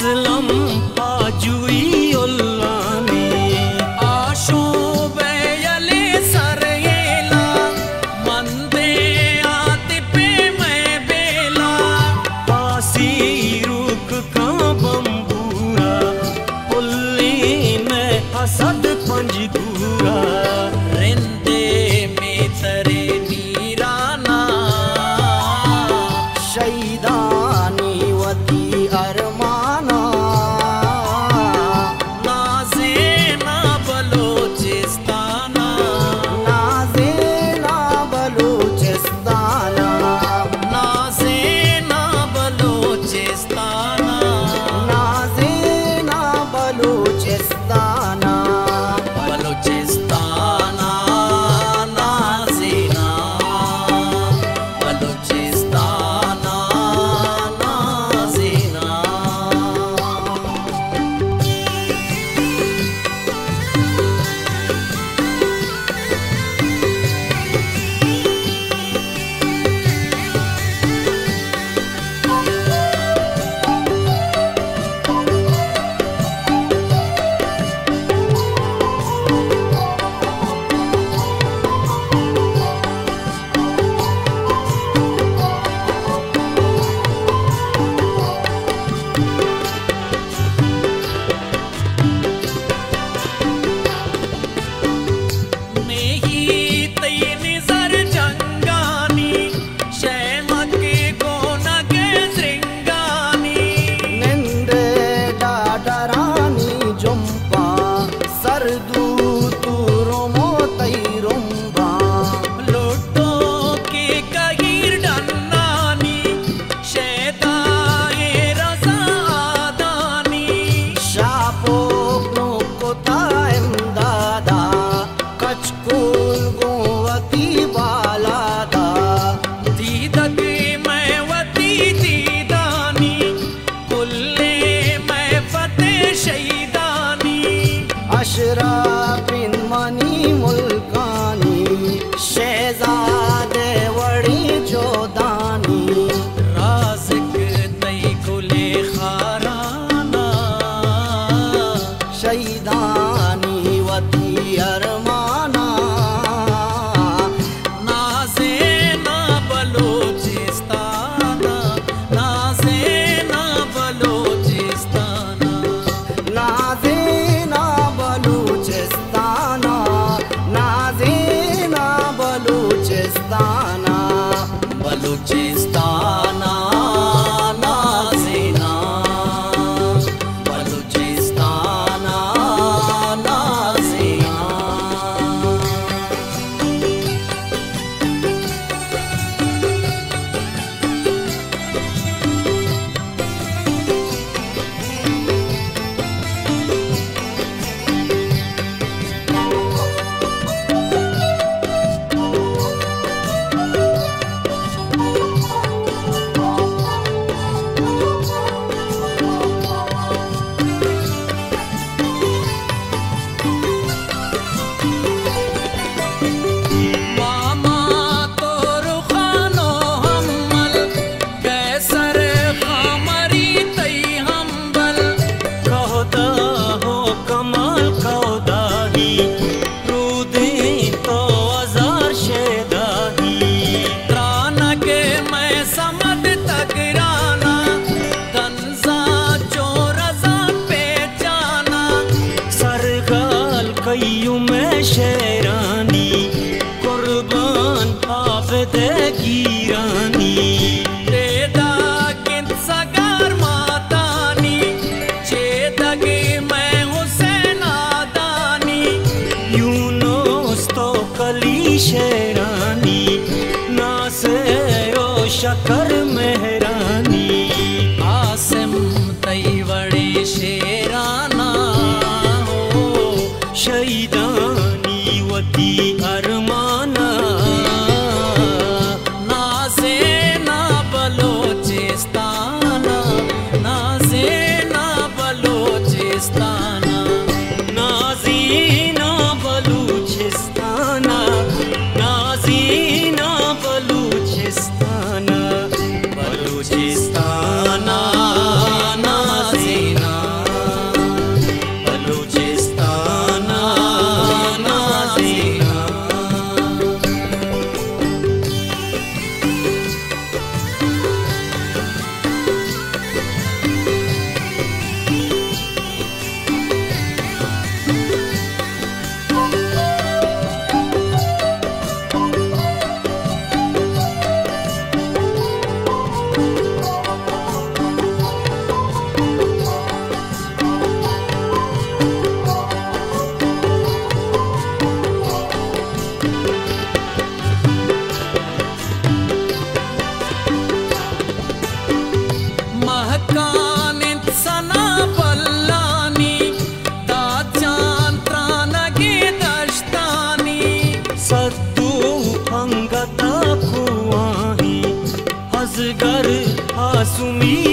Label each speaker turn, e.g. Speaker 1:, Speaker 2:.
Speaker 1: असलम आजुई उल्लाने
Speaker 2: आशोबे यले सरयेला मंदे आतिपे मैं बेला
Speaker 1: पासी रुक का बम्बूरा पुल्ली में हसद पंजगूरा
Speaker 2: रिंदे में तरे नीराना
Speaker 3: शहीदानी वती अरमाना
Speaker 2: नाज़े ना बलोचिस्ताना
Speaker 3: नाज़े ना बलूचिस्ताना
Speaker 2: नाज़े ना बलोचिस्ताना
Speaker 3: नाज़े ना बलूचिस्ताना
Speaker 2: बलूचिस्ताना नाज़े ना बलूचिस्ताना नाज़े ना।
Speaker 3: अशरफ बिन मनी मुल्कानी शहजादे वड़ी जोदानी
Speaker 2: राज़िक तई गुले खाराना
Speaker 3: शहीदानी वती अरमाना
Speaker 2: नाज़े ना बलोचिस्ताना नाज़े ना बलोचिस्ताना
Speaker 3: नाज़े ना बलूचिस्ताना नाज़े ना बलूचिस्ताना
Speaker 2: बलूचिस्ताना नाज़े ना बलूचिस्ताना नाज़े ना।
Speaker 1: शेरानी कुर्बान आफते गिरानी
Speaker 2: तेदा किन सगार मातानी चेदगे मैं हुसैन आदानी
Speaker 1: यूनुस तो कली शेरानी नासेरो शकर मेहरानी
Speaker 2: आसिम तई वड़े शेराना हो
Speaker 1: शहीदानी वती अरमाना
Speaker 2: नाज़े ना बलोचिस्ताना नाज़े ना बलोचिस्ताना
Speaker 1: नाज़ीना बलूचिस्ताना नाज़ीना बलूचिस्ताना
Speaker 2: बलूचिस्ताना नाज़े ना
Speaker 1: मी